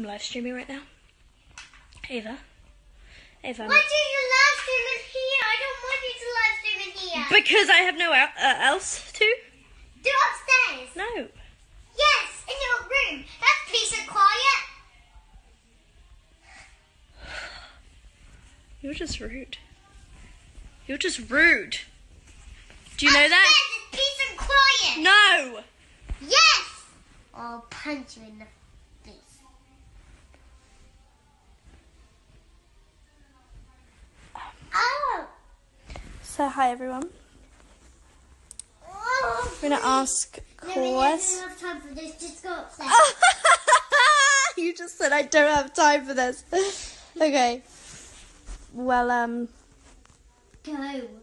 I'm live streaming right now. Ava. Ava. Why do you live stream in here? I don't want you to live stream in here. Because I have no else to. Do upstairs. No. Yes, in your room. That's peace and quiet. You're just rude. You're just rude. Do you know that? Upstairs is peace and quiet. No. Yes. I'll punch you in the face. Oh. So hi everyone. Oh, We're gonna ask Millie, I questions. don't have time for this. Just go upstairs. You just said I don't have time for this. Okay. Well, Go.